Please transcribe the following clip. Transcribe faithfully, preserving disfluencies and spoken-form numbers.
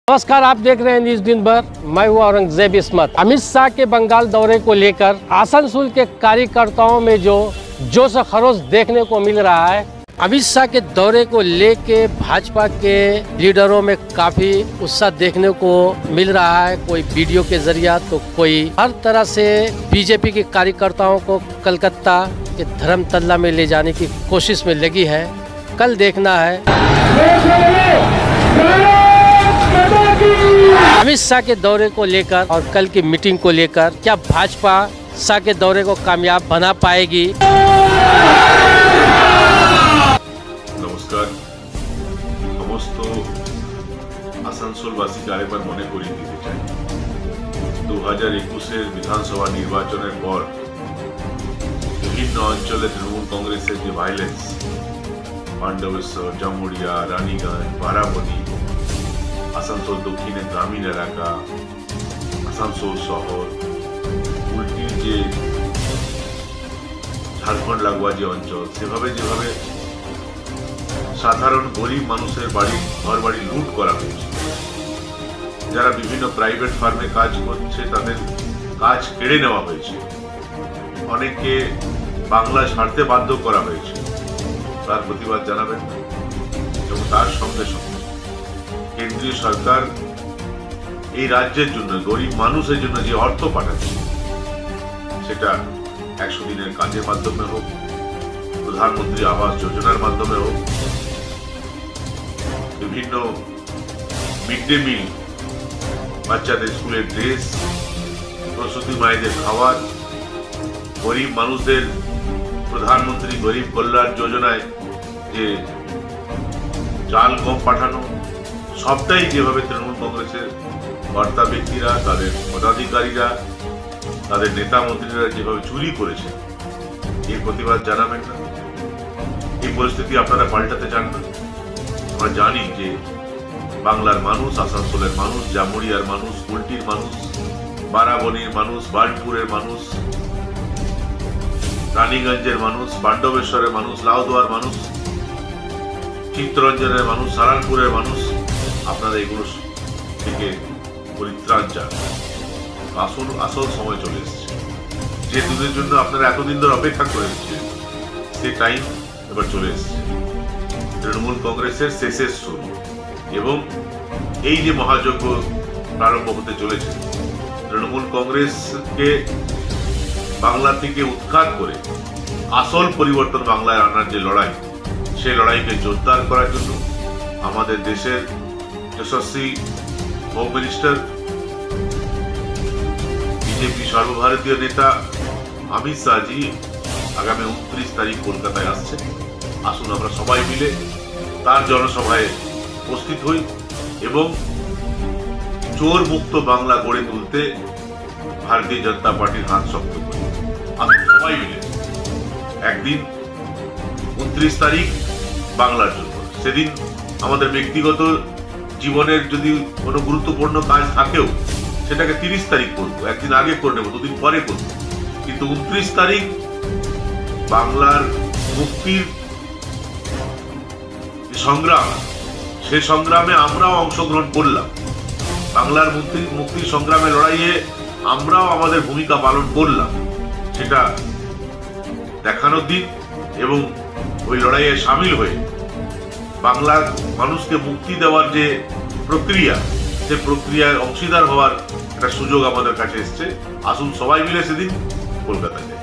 नमस्कार, आप देख रहे हैं न्यूज दिन भर। मैं हूं औरंगजेब इस्मत। अमित शाह के बंगाल दौरे को लेकर आसनसोल के कार्यकर्ताओं में जो जोश और खरोश देखने को मिल रहा है, अमित शाह के दौरे को लेके भाजपा के लीडरों में काफी उत्साह देखने को मिल रहा है। कोई वीडियो के जरिया तो कोई हर तरह से बीजेपी के कार्यकर्ताओं को कलकत्ता के धर्मतल्ला में ले जाने की कोशिश में लगी है। कल देखना है अमित शाह के दौरे को लेकर और कल की मीटिंग को लेकर क्या भाजपा शाह के दौरे को कामयाब बना पाएगी। नमस्कार, समस्त आसानसोलबासीके आरेकबार मने करिয়ে দিতে চাই दो हज़ार इक्कीस এর বিধানসভা নির্বাচনের পর বিভিন্ন অঞ্চলে তৃণমূল কংগ্রেসের যে ভায়োলেন্স, পাণ্ডবেশ্বর, জামুড়িয়া, রানীগঞ্জ, বারাবণী, আসানসোল দক্ষিণের গ্রামীণ এলাকা, আসানসোল শহর, উল্টির যে ঝাড়খণ্ড লাগোয়া যে অঞ্চল, সেভাবে যেভাবে সাধারণ গরিব মানুষের বাড়ি ঘর বাড়ি লুট করা হয়েছে, যারা বিভিন্ন প্রাইভেট ফার্মে কাজ করছে তাদের কাজ কেড়ে নেওয়া হয়েছে, অনেককে বাংলা ছাড়তে বাধ্য করা হয়েছে, তার প্রতিবাদ জানাবেন এবং তার সঙ্গে সঙ্গে কেন্দ্রীয় সরকার এই রাজ্যের জন্য গরিব মানুষের জন্য যে অর্থ পাঠাচ্ছে, সেটা একশো দিনের কাজের মাধ্যমে হোক, প্রধানমন্ত্রী আবাস যোজনার মাধ্যমে হোক, বিভিন্ন মিড ডে মিল, বাচ্চাদের স্কুলের ড্রেস, প্রসূতি মায়েদের খাবার, গরিব মানুষদের প্রধানমন্ত্রী গরিব কল্যাণ যোজনায় যে চাল গম পাঠানো, সবটাই যেভাবে তৃণমূল কংগ্রেসের কর্তা ব্যক্তিরা, তাদের পদাধিকারীরা, তাদের নেতা মন্ত্রীরা যেভাবে চুরি করেছে, এর প্রতিবাদ জানাবেন না? এই পরিস্থিতি আপনারা পাল্টাতে চান না? আমরা জানি যে বাংলার মানুষ, আসানসোলের মানুষ, জামুড়িয়ার মানুষ, কুলটির মানুষ, বারাবণীর মানুষ, বার্নপুরের মানুষ, রানীগঞ্জের মানুষ, পাণ্ডবেশ্বরের মানুষ, লাউদোয়ার মানুষ, চিত্তরঞ্জনের মানুষ, সারানপুরের মানুষ, আপনারা এগুলো থেকে পরিত্রাণ চান। আসল আসল সময় চলে এসেছে, যে দুধের জন্য আপনারা এতদিন ধরে অপেক্ষা করে এসেছেন, সে টাইম এবার চলে এসেছে। তৃণমূল কংগ্রেসের শেষের শুরু এবং এই যে মহাযজ্ঞ প্রারম্ভ হতে চলেছে, তৃণমূল কংগ্রেসকে বাংলা থেকে উৎখাত করে আসল পরিবর্তন বাংলায় আনার যে লড়াই, সেই লড়াইকে জোরদার করার জন্য আমাদের দেশের যশস্বী হোম মিনিস্টার, বিজেপি সর্বভারতীয় নেতা অমিত শাহজি আগামী উনত্রিশ তারিখ কলকাতায় আসছে। আসুন আমরা সবাই মিলে তার জনসভায় উপস্থিত হই এবং চোর মুক্ত বাংলা গড়ে তুলতে ভারতীয় জনতা পার্টির হাত শক্ত করি। আসুন সবাই মিলে একদিন উনত্রিশ তারিখ বাংলার জন্য, সেদিন আমাদের ব্যক্তিগত জীবনের যদি কোনো গুরুত্বপূর্ণ কাজ থাকেও সেটাকে তিরিশ তারিখ করবো, একদিন আগে করে নেবো, দুদিন পরে করবো, কিন্তু উনত্রিশ তারিখ বাংলার মুক্তির সংগ্রাম, সে সংগ্রামে আমরাও অংশগ্রহণ করলাম। বাংলার মুক্তি মুক্তির সংগ্রামে লড়াইয়ে আমরাও আমাদের ভূমিকা পালন করলাম, সেটা দেখানোর দিন এবং ওই লড়াইয়ে সামিল হয়ে বাংলার মানুষকে মুক্তি দেওয়ার যে প্রক্রিয়া, সে প্রক্রিয়ায় অংশীদার হওয়ার একটা সুযোগ আমাদের কাছে এসছে। আসুন সবাই মিলে সেদিন কলকাতায়।